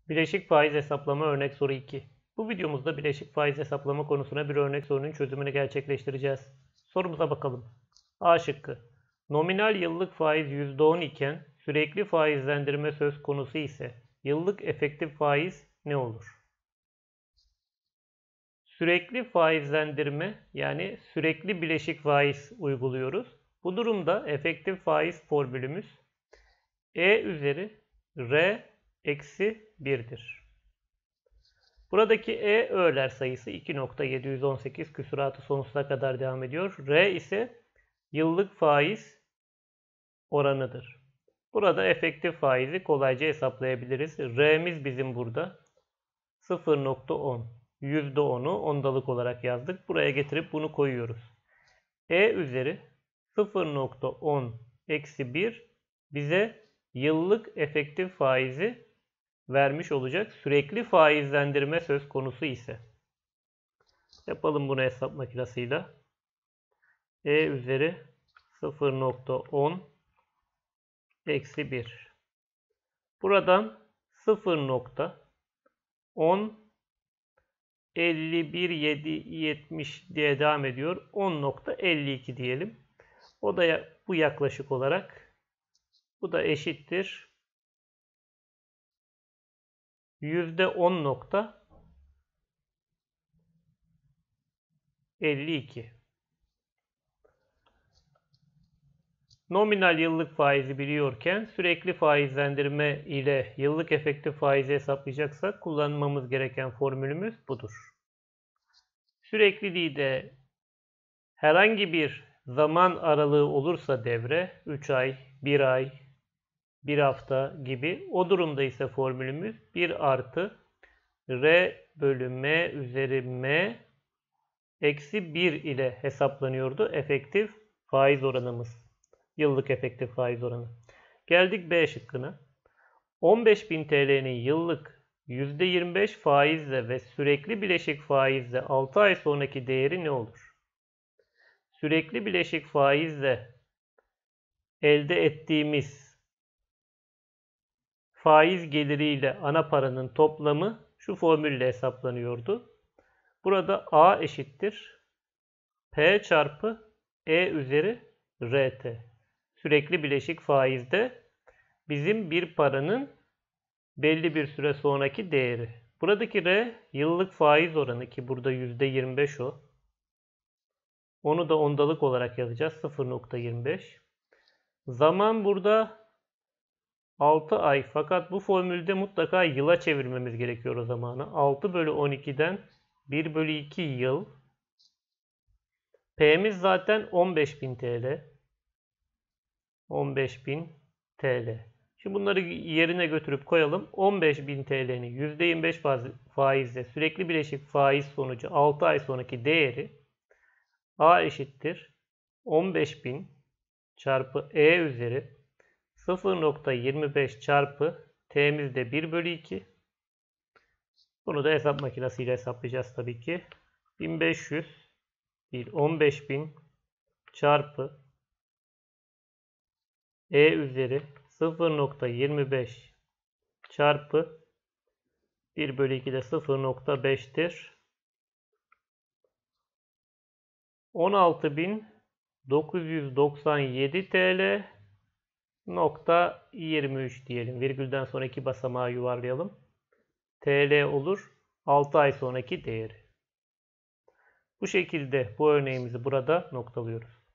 Bileşik faiz hesaplama örnek soru 2. Bu videomuzda bileşik faiz hesaplama konusuna bir örnek sorunun çözümünü gerçekleştireceğiz. Sorumuza bakalım. A şıkkı. Nominal yıllık faiz %10 iken sürekli faizlendirme söz konusu ise yıllık efektif faiz ne olur? Sürekli faizlendirme yani sürekli bileşik faiz uyguluyoruz. Bu durumda efektif faiz formülümüz E üzeri R eksi 1'dir. Buradaki E öğeler sayısı 2.718 küsuratı sonsuza kadar devam ediyor. R ise yıllık faiz oranıdır. Burada efektif faizi kolayca hesaplayabiliriz. R'miz bizim burada 0.10. %10'u ondalık olarak yazdık. Buraya getirip bunu koyuyoruz. E üzeri 0.10 eksi 1 bize yıllık efektif faizi vermiş olacak. Sürekli faizlendirme söz konusu ise. Yapalım bunu hesap makinesiyle. E üzeri 0.10 eksi 1. Buradan 0.10 51.770 diye devam ediyor. 10.52 diyelim. O da bu yaklaşık olarak. Bu da eşittir. %10.52. Nominal yıllık faizi biliyorken sürekli faizlendirme ile yıllık efektif faizi hesaplayacaksak kullanmamız gereken formülümüz budur. Sürekliliği de herhangi bir zaman aralığı olursa devre 3 ay, 1 ay, 1 hafta gibi, o durumda ise formülümüz 1 artı R bölü M üzeri M eksi 1 ile hesaplanıyordu efektif faiz oranımız. Yıllık efektif faiz oranı. Geldik B şıkkına. 15.000 TL'nin yıllık %25 faizle ve sürekli bileşik faizle 6 ay sonraki değeri ne olur? Sürekli bileşik faizle elde ettiğimiz faiz geliriyle ana paranın toplamı şu formülle hesaplanıyordu. Burada A eşittir P çarpı E üzeri RT. Sürekli bileşik faizde bizim bir paranın belli bir süre sonraki değeri. Buradaki R yıllık faiz oranı ki burada %25 o. Onu da ondalık olarak yazacağız. 0.25. Zaman burada 6 ay. Fakat bu formülde mutlaka yıla çevirmemiz gerekiyor o zamanı. 6 bölü 12'den 1 bölü 2 yıl. P'miz zaten 15.000 TL. 15.000 TL. Şimdi bunları yerine götürüp koyalım. 15.000 TL'nin %25 faizle sürekli bileşik faiz sonucu 6 ay sonraki değeri A eşittir 15.000 çarpı E üzeri 0.25 çarpı T'miz de 1 bölü 2. Bunu da hesap makinesiyle hesaplayacağız tabii ki. 1500 değil 15.000 çarpı E üzeri 0.25 çarpı 1 bölü 2 de 0.5'tir. 16.997 TL nokta 23 diyelim. Virgülden sonra 2 basamağı yuvarlayalım. TL olur. 6 ay sonraki değeri. Bu şekilde bu örneğimizi burada noktalıyoruz.